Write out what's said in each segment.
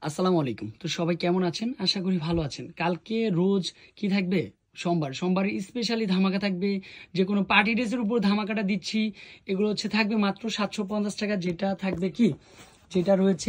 আসসালামু আলাইকুম। তো সবাই কেমন আছেন? আশা করি ভালো আছেন। কালকে রোজ কি থাকবে? সোমবার স্পেশালি ধামাকা থাকবে। যে কোনো পার্টি ড্রেসের উপর ধামাকাটা দিচ্ছি। এগুলো থাকবে মাত্র 750 টাকা। যেটা থাকবে কি, যেটা রয়েছে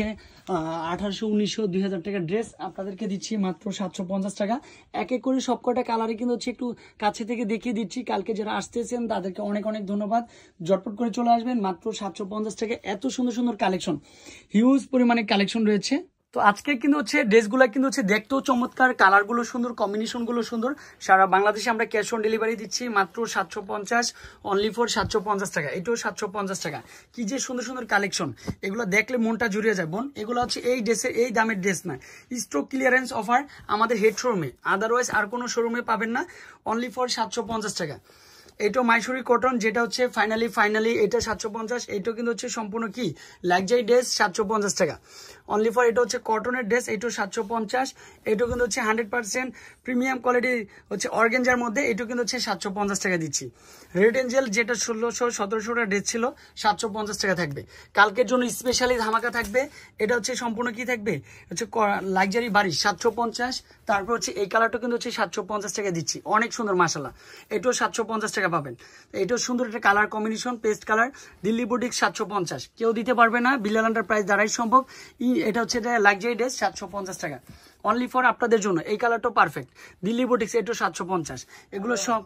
1800, 1900, 2000 টাকার ড্রেস আপনাদেরকে দিচ্ছি মাত্র 750 টাকা। এক এক করে সবকটা কালারে কিন্তু একটু কাছে থেকে দেখিয়ে দিচ্ছি। কালকে যারা আসতেছেন তাদেরকে অনেক অনেক ধন্যবাদ। জটপট করে চলে আসবেন, মাত্র 750 টাকা। এত সুন্দর সুন্দর কালেকশন, হিউজ পরিমাণে কালেকশন রয়েছে। তো আজকে কিন্তু ড্রেসগুলো কিন্তু দেখতেও চমৎকার, কালারগুলো সুন্দর, কম্বিনেশনগুলো সুন্দর। সারা বাংলাদেশে আমরা ক্যাশ অন ডেলিভারি দিচ্ছি মাত্র 750, অনলি ফর 750 টাকা। এটাও 750 টাকা। কি যে সুন্দর সুন্দর কালেকশন, এগুলো দেখলে মনটা জুড়িয়ে যায় বোন। এগুলো এই ড্রেসের এই দামের ড্রেস না, স্টক ক্লিয়ারেন্স অফার আমাদের হেড শোরুমে, আদারওয়াইজ আর কোনো শোরুমে পাবেন না। অনলি ফর 750 টাকা। এটা মাইসুরি কটন, যেটা ফাইনালি এটা 750। এটা কিন্তু সম্পূর্ণ কি লাক্সারি ড্রেস, 750 টাকা অনলি ফর। এটা কটনের ড্রেস, এটা 750। এটা কিন্তু 100% প্রিমিয়াম কোয়ালিটি অর্গানজার মধ্যে। এটা কিন্তু 750 টাকা দিচ্ছি। রেড এঞ্জেল, যেটা 1600, 1700 টাকা ড্রেস ছিল, 750 টাকা থাকবে। কালকের জন্য স্পেশালি ধামাকা থাকবে। এটা সম্পূর্ণ কি থাকবে, লাক্সারি বাড়ি 750। তারপর এই কালারটা কিন্তু 750 টাকা দিচ্ছি। অনেক সুন্দর মাশাআল্লাহ। এটাও 750 টাকা পাবেন। এটাও সুন্দর একটা colour combination, pastel colour. Delhi boutique 750, কেউ দিতে পারবে না, বিলাল এন্টারপ্রাইজ দ্বারাই সম্ভব। এটা লাক্সারি ড্রেস 750 টাকা অনলি ফর আপনাদের জন্য। এই কালারটাও পারফেক্ট, দিল্লি বুটিক্স, এটা 750। এগুলো সব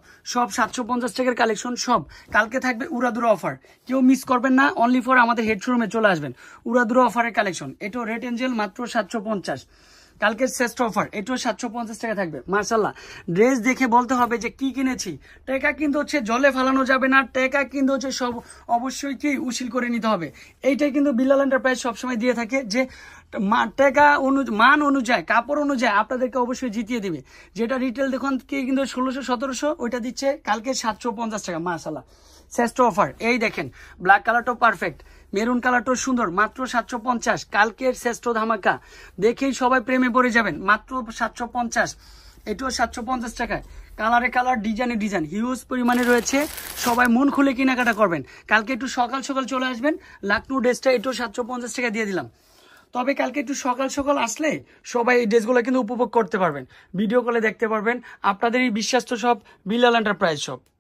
750 টাকার কালেকশন। সব কালকে থাকবে উড়াদুরা অফার, কেউ মিস করবেন না। অনলি ফর আমাদের হেড শোরুমে চলে আসবেন, উড়াদুরা অফারের কালেকশন। এটাও রেড এঞ্জেল, মাত্র 750। কালকের শ্রেষ্ঠ অফার, এটাও 750 টাকা থাকবে। মার্শাল্লাহ, ড্রেস দেখে বলতে হবে যে কি কিনেছি। টাকা কিন্তু জলে ফালানো যাবে না, টাকা কিন্তু সব অবশ্যই কি উশিল করে নিতে হবে। এইটাই কিন্তু বিলাল এন্টারপ্রাইজ সবসময় দিয়ে থাকে, যে টাকা মান অনুযায়ী, কাপড় অনুযায়ী আপনাদেরকে অবশ্যই জিতিয়ে দিবে। যেটা রিটেল দোকান কি কিন্তু 1600, 1700, ওইটা দিচ্ছে কালকে 750 টাকা। মার্শাল্লাহ, শ্রেষ্ঠ অফার। এই দেখেন, ব্ল্যাক কালারটাও পারফেক্ট, মেরুন কালারটাও সুন্দর, মাত্র 750। কালকের শ্রেষ্ঠ ধামাকা, দেখেই সবাই প্রেমে পড়ে যাবেন, মাত্র 750। এটাও 750 টাকায়। কালারে কালার, ডিজাইনে ডিজাইন, হিউজ পরিমাণে রয়েছে। সবাই মন খুলে কেনাকাটা করবেন। কালকে একটু সকাল সকাল চলে আসবেন। লাকনো ড্রেসটা এটাও 750 টাকা দিয়ে দিলাম। তবে কালকে একটু সকাল সকাল আসলে সবাই এই ড্রেসগুলো কিন্তু উপভোগ করতে পারবেন, ভিডিও কলে দেখতে পারবেন। আপনাদের এই বিশ্বাস তো সব বিলাল এন্টারপ্রাইজ সব।